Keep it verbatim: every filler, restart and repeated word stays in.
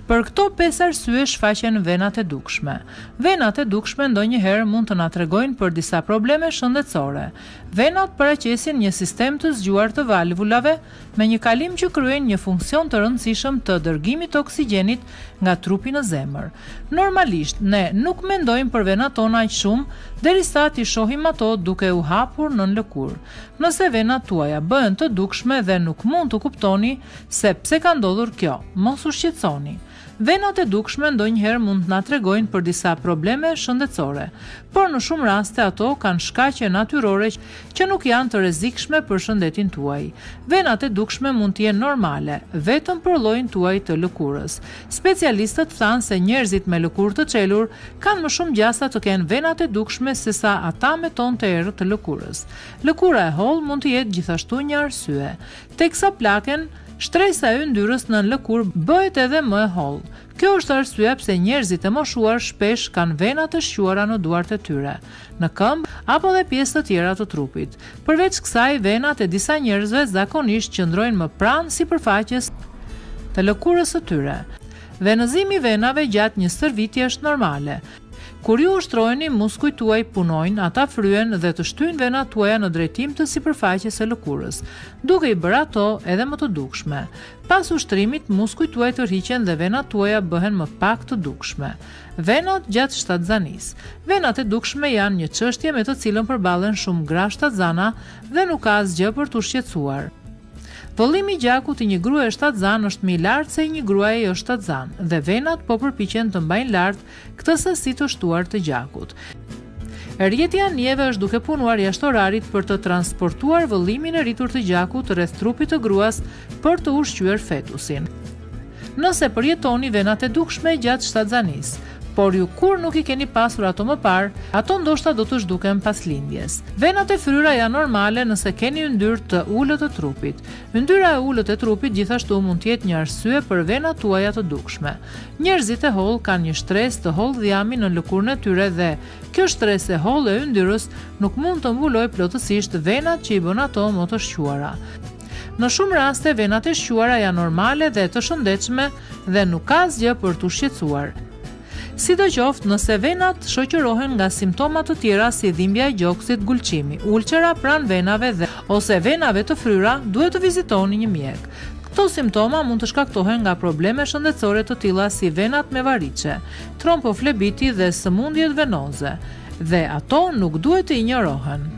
Për këto pesë arsye shfaqen venat e dukshme. Venat e dukshme ndonjëherë mund të na tregojnë për disa probleme shëndetësore. Venat paraqesin një sistem të zgjuar të valvulave me një kalim që kryejnë një funksion të rëndësishëm të dërgimit të oksigjenit nga trupi në zemër. Normalisht, ne nuk mendojmë për venat tona aq shumë derisa t'i shohim ato duke u hapur nën lëkurë. Nëse venat tuaja bëhen të dukshme dhe nuk mund të kuptoni se pse ka ndodhur kjo, mos u shqetësoni. Venat e dukshme ndonjëherë mund të na tregojnë për disa probleme shëndetësore, por në shumë raste ato kanë shkaqe natyrore që nuk janë të rrezikshme për shëndetin tuaj. Venat e dukshme mund të jenë normale, vetëm për llojin tuaj të lëkurës. Specialistët thanë se njerëzit me lëkurë të çelur kanë më shumë gjasa të kenë venat e dukshme sesa ata me tonë të errët të lëkurës. Lëkura e hollë mund të jetë gjithashtu një arsye, teksa plaken shtresa e yndyrës në lëkurë bëhet edhe më e hollë. Kjo është arsyeja pse njerëzit e moshuar shpesh kanë vena të shquara në duart e tyre, në këmbë apo dhe pjesë të tjera të trupit. Përveç kësaj, venat e disa njerëzve zakonisht qëndrojnë më pranë sipërfaqes të lëkurës së tyre. Venëzimi i venave gjatë një stërvitje është normale. Kur ju ushtrojeni, muskujt tuaj punojnë, ata fryen dhe të shtyjnë venat tuaja në drejtim të sipërfaqes së lëkurës, duke i bërë ato edhe më të dukshme. Pas ushtrimit, muskujt tuaj tërhiqen dhe venat tuaja bëhen më pak të dukshme. Venat gjatë shtatzanisë. Venat e dukshme janë një çështje me të cilën përballen shumë gra shtatzana dhe nuk ka asgjë për t'u shqetësuar. Vëllimi i gjakut i një gruaje shtatzan është më i lartë se i një gruaje jo shtatzan dhe venat po përpiqen të mbajnë lart këtë sasi të shtuar të gjakut. Rrjeti anijeve është duke punuar jashtë orarit për të transportuar vëllimin e rritur të gjakut rreth trupit të gruas për të ushqyer fetusin. Nëse përjetoni venat e dukshme gjatë shtatzanisë, por ju kur nuk i keni pasur ato më parë, ato ndoshta do të zhduken pas lindjes. Venat e fryra janë normale nëse keni yndyrë të ulët të trupit. Yndyra e ulët e trupit gjithashtu mund të jetë një arsye për venat tuaja të dukshme. Njerëzit e hollë kanë një shtresë të hollë dhjami në lëkurën e tyre dhe kjo shtresë e hollë e yndyrës nuk mund të mbulojë plotësisht venat që i bën ato më të shquara. Në shumë raste, venat e shquara janë normale dhe të shëndetshme dhe nuk ka asgjë për t'u shqetësuar. Sidoqoftë, nëse venat shoqërohen nga simptoma të tjera si dhimbja e gjoksit, gulqimi, ulçera pranë venave dhe ose venave të fryra, duhet të vizitoni një mjek. Këto simptoma mund të shkaktohen nga probleme shëndetësore të tilla si venat me variçe, tromboflebiti dhe sëmundjet venoze, dhe ato nuk duhet të injorohen.